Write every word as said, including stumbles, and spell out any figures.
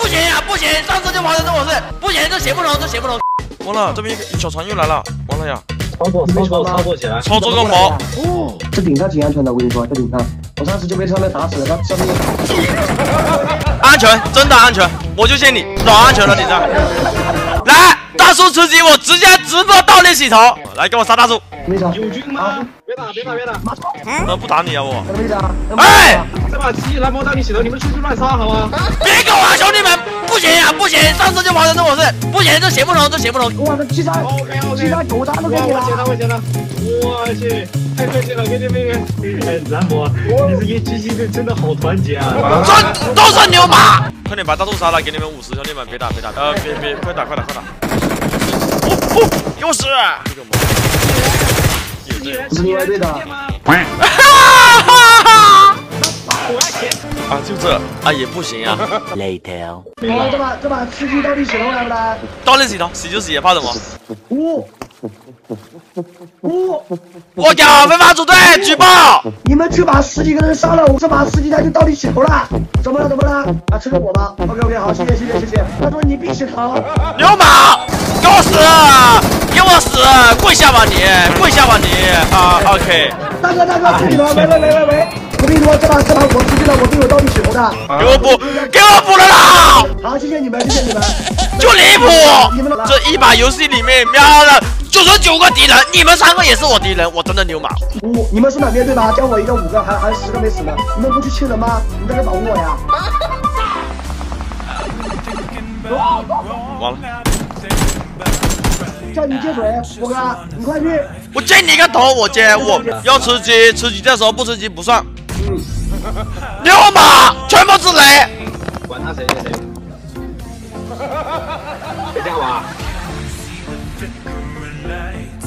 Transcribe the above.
不行呀，不行，上次就发生这种事，不行，这行不通，这行不通。完了，这边小船又来了，完了呀！ 操作操作操作起来， 操作个毛！ 哦，这顶上挺安全的，我跟你说，这顶上，我上次就被上面打死了，他上面。 安全，真的安全，我就信你，老安全了顶上。来，大叔吃鸡，我直接直播倒立洗头，来给我杀大叔。 友军吗？别打别打别打！ 呃，不打你啊我。 哎， 这把鸡来猫倒立洗头，你们出去乱杀好吗？ 别搞啊，兄弟们！不行呀，不行，上次就发生这种事，不行，这行不通，这行不通。 我的七杀 ，OK OK， 七杀九杀都给你了。 我捡了我捡了，我去，太客气了，给你们哎，蓝魔，你这些机器人真的好团结啊！ 这都是牛马！快点把大树杀了，给你们五十，兄弟们别打别打，呃别别快打快打快打！哦哦，又是这个魔。 是你来对的。 啊，就这啊也不行啊。 Later。哦，这把这把吃鸡倒立洗头来不来？ 倒立洗头，洗就洗，怕什么？ 哦哦， 我靠！非法组队举报！ 你们去把十几个人杀了，我这把十几他就倒立洗头了。怎么了？怎么了？啊，吃个果吗 ？OK OK， 好，谢谢谢谢谢谢。他说你必洗头。 流氓，给我死！给我死！跪下吧你，跪下吧你啊 ！OK。 大哥大哥，自己头，喂喂喂喂喂！我跟你说，这把这把我出去了，我都有倒立洗头的。 给我补，给我补了啦！ 好，谢谢你们，谢谢你们。 就离谱！这一把游戏里面瞄了九十九个敌人，你们三个也是我敌人，我真的牛马。 五，你们是满面对吧？加我一个五个，还还十个没死呢。你们不去亲人吗？你在这保护我呀？ 完了。 叫你接水，波哥，你快去！ 我接你个头！我接我要吃鸡，吃鸡的时候不吃鸡不算。嗯，牛马全部是雷， 管他谁谁谁，别这样玩。